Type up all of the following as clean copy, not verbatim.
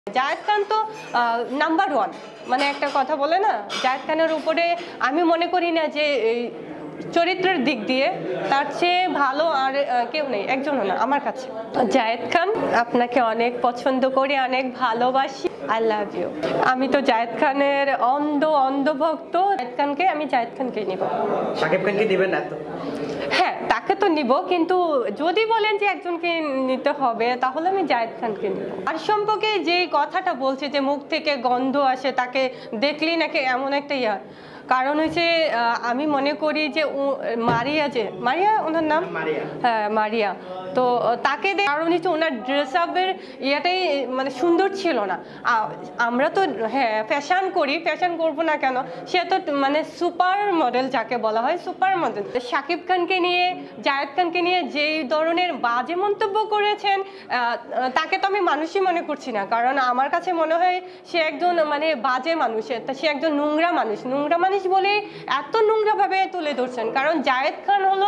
জায়েদ খান তো number one, মানে একটা কথা বলে না, জায়েদ খানের উপরে আমি মনে করি না যে চরিত্রের দিক দিয়ে তার চেয়ে ভালো আর কেউ নেই, একজনও না আমার কাছে। জায়েদ খান, আপনাকে অনেক পছন্দ করি, অনেক ভালোবাসি, আই লাভ ইউ। আমি তো জায়েদ খানের অন্ধ ভক্ত। জায়েদ খানকে নিব। শাকিব খানকে দিবেন না তো? হ্যাঁ, তাকে তো নিব, কিন্তু যদি বলেন যে একজনকে নিতে হবে তাহলে আমি জায়েদ খানকে নিব। আর সম্পর্কে যে কথাটা বলছে যে মুখ থেকে গন্ধ আসে, তাকে দেখলেই নাকি এমন একটা কারণ হচ্ছে আমি মনে করি যে মারিয়া ওনার নাম, হ্যাঁ মারিয়া, তো তাকে কারণ হচ্ছে ওনার ড্রেস আপের ইয়েটাই মানে সুন্দর ছিল না। আমরা তো হ্যাঁ ফ্যাশন করি, ফ্যাশন করবো না কেন, সে তো মানে সুপার মডেল যাকে বলা হয়, সুপার মডেল। শাকিব খানকে নিয়ে, জায়েদ খানকে নিয়ে যেই ধরনের বাজে মন্তব্য করেছেন, তাকে তো আমি মানুষই মনে করছি না, কারণ আমার কাছে মনে হয় সে একজন মানে বাজে মানুষ, সে একজন নোংরা মানুষ বলে এত নোংরাভাবে তুলে ধরছেন। কারণ জায়েদ খান হলো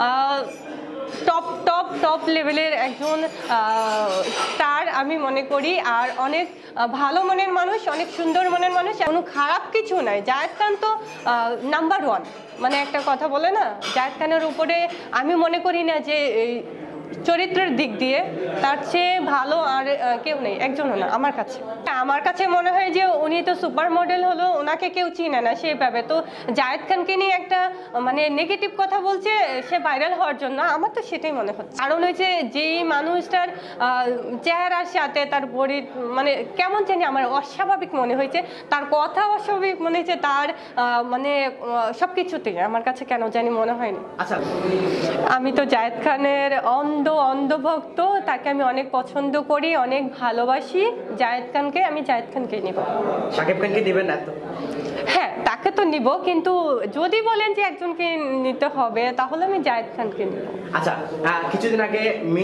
টপ লেভেলের একজন স্টার আমি মনে করি, আর অনেক ভালো মনের মানুষ, অনেক সুন্দর মনের মানুষ, কোনো খারাপ কিছু নাই। জায়েদ খান তো নাম্বার ওয়ান, মানে একটা কথা বলে না, জায়েদ খানের উপরে আমি মনে করি না যে চরিত্রের দিক দিয়ে তার চেয়ে ভালো আর কেউ নেই, একজনও না আমার কাছে মনে হয় যে উনি তো সুপার মডেল হলো, ওনাকে কেউ চিনে না সেইভাবে। তো জায়েদ খানকে নিয়ে একটা মানে নেগেটিভ কথা বলছে সে ভাইরাল হওয়ার জন্য, আমার তো সেটাই মনে হচ্ছে। কারণ হচ্ছে যেই মানুষটার চেহারার সাথে তার বডি মানে কেমন জানি আমার অস্বাভাবিক মনে হয়েছে, তার কথা অস্বাভাবিক মনে হয়েছে, তার মানে সবকিছুতেই আমার কাছে কেন জানি মনে হয়নি। আচ্ছা, আমি তো জায়েদ খানের অন্ধ ভক্ত, তাকে আমি অনেক পছন্দ করি, অনেক ভালোবাসি। জায়েদ খানকে নিব। শাকিব খানকে দিবেন না তো? হ্যাঁ, তাকে তো নিব, কিন্তু যদি বলেন যে একজনকে নিতে হবে তাহলে আমি জায়েদ খানকে নিব। আচ্ছা, কিছুদিন আগে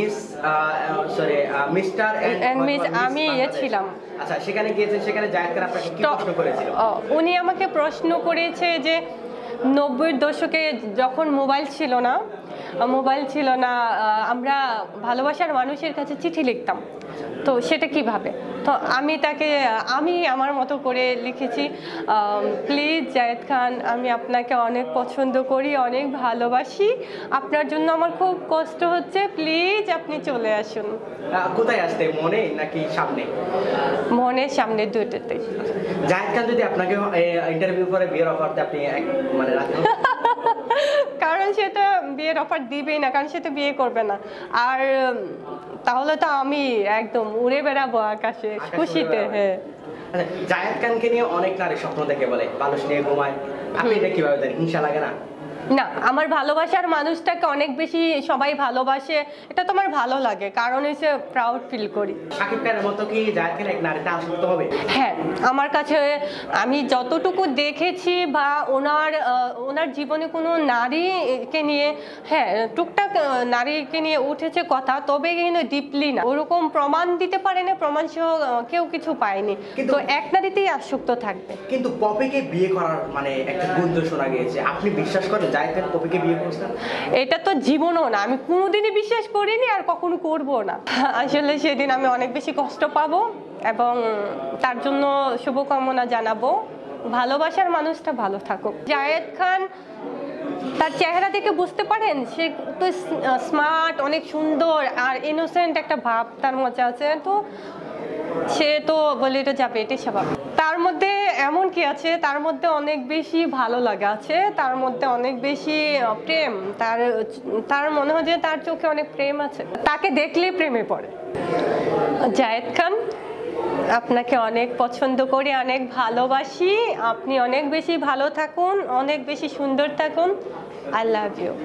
মিস্টার এন্ড মিস আমি ছিলাম। আচ্ছা, সেখানে গিয়েছেন, সেখানে জায়েদ খান আপনাকে কি প্রশ্ন করেছিল? উনি আমাকে প্রশ্ন করেছে যে 90-এর দশকে যখন মোবাইল ছিল না, আমরা ভালোবাসার মানুষের কাছে চিঠি লিখতাম, তো সেটা কিভাবে। তো আমি আমার মতো করে লিখেছি, প্লিজ জায়েদ খান, আমি আপনাকে অনেক পছন্দ করি, অনেক ভালোবাসি, আপনার জন্য আমার খুব কষ্ট হচ্ছে, প্লিজ আপনি চলে আসুন। কোথায় আসতে, মনে নাকি সামনে? মনের সামনে, দুটোতেই। জায়েদ খান যদি আপনাকে ইন্টারভিউ করে বিয়ের অফার দেয়, আপনি মানে রাজি? কারণ সেটা বিয়ের অফার দিবেই না, কারণ সেটা বিয়ে করবে না, আর তাহলে তো আমি একদম উড়ে বেড়াবো আকাশে খুশিতে। হ্যাঁ, জায়েদ খানকে নিয়ে অনেক নারী স্বপ্ন দেখে, বলে মানুষ নিয়ে ঘুমায়, আপনি এটা কিভাবে দেন? হিংসা লাগে না? না, আমার ভালোবাসার মানুষটাকে অনেক বেশি সবাই ভালোবাসে, এটা তো আমার ভালো লাগে, কারণ হচ্ছে প্রাউড ফিল করি। শাকিব খানের মতো কি জায়েদ খান এক নারীতে আসক্ত হবে? হ্যাঁ, আমার কাছে আমি যতটুকু দেখেছি বা ওনার জীবনে কোনো নারীকে নিয়ে, হ্যাঁ টুকটাক নারীকে নিয়ে উঠেছে কথা, তবে কিন্তু ডিপলি না, ওরকম প্রমাণ দিতে পারে না, প্রমাণ সহ কেউ কিছু পায়নি, তো এক নারীতেই আসক্ত থাকবে। কিন্তু পপিকে বিয়ে করার মানে একটা গুঞ্জন শোনা গিয়েছে, আপনি বিশ্বাস করেন জায়েদ খান পপিকে বিয়ে করছেন? এটা তো জীবনও না, আমি কোনোদিনই বিশ্বাস করিনি আর কখনো করবো না। আসলে সেদিন আমি অনেক বেশি কষ্ট পাবো এবং তার জন্য শুভকামনা জানাবো। ভালোবাসার মানুষটা ভালো থাকুক। জায়েদ খান তার চেহারা দেখে বুঝতে পারেন সে তো স্মার্ট, অনেক সুন্দর আর ইনোসেন্ট একটা ভাব তার মধ্যে আছে, তো সে তো বলে এটা যাবে, এটাই স্বাভাবিক। তার মধ্যে এমন কি আছে, তার মধ্যে অনেক বেশি ভালো লাগা আছে, তার মধ্যে অনেক বেশি প্রেম, তার মনে হয় যে তার চোখে অনেক প্রেম আছে, তাকে দেখলেই প্রেমে পড়ে। জায়েদ খান, আপনাকে অনেক পছন্দ করি, অনেক ভালোবাসি, আপনি অনেক বেশি ভালো থাকুন, অনেক বেশি সুন্দর থাকুন, আই লাভ ইউ।